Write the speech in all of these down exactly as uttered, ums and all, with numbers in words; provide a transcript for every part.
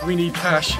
we need cash.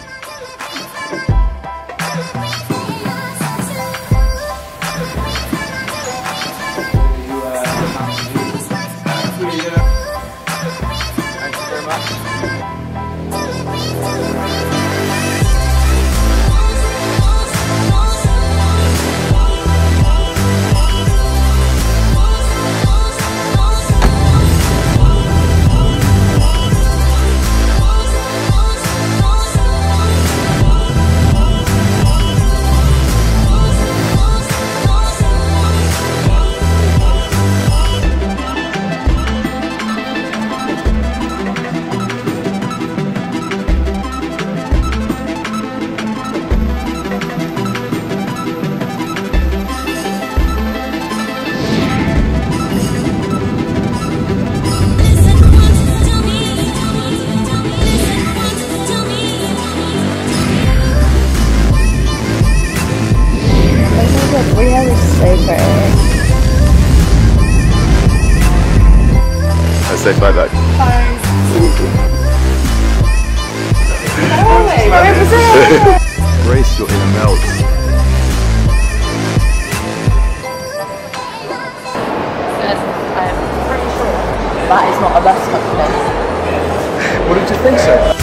Say bye bye. Bye. Oh, Brace your inner melts. I'm pretty sure that is not a bus company. What did you think, sir?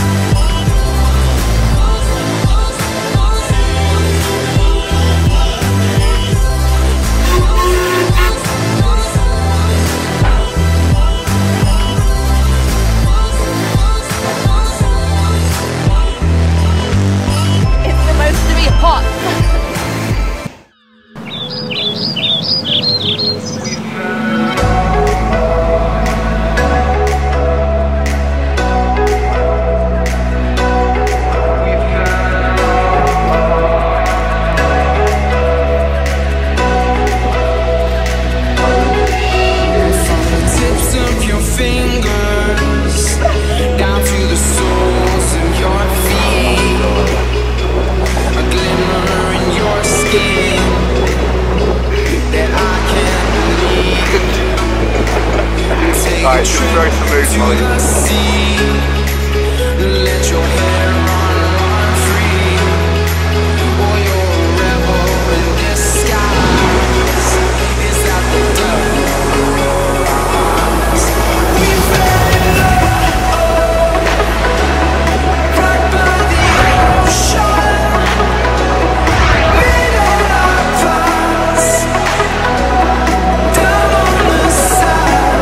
Alright, it's very smooth, Molly. Let your hair run, run free. Or you're a rebel in disguise. Is that the devil in your eyes? We fell in love right by the ocean. Made all our plans down on the side.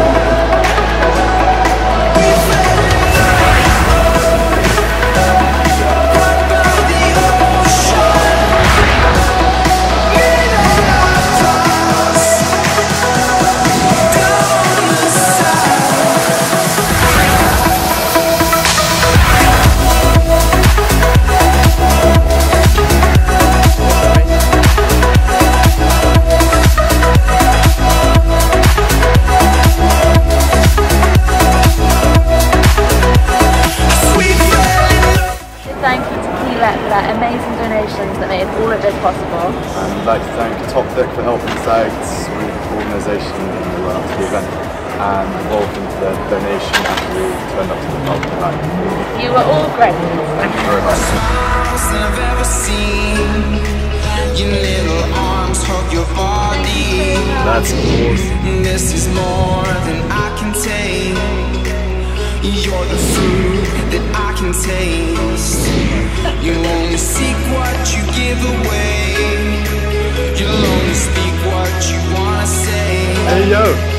For that amazing donations that made all of this possible. And I'd like to thank Top Thick for helping us out with organisation in the run up to the event and involved into the donation after we turned up to the pub tonight. You were all great. Thank you very much. I've ever seen. Your little arms hug your body. That's awesome. This is more than I can take. You're the food that I can taste. You only seek what you give away. You'll only speak what you wanna say. Hey yo!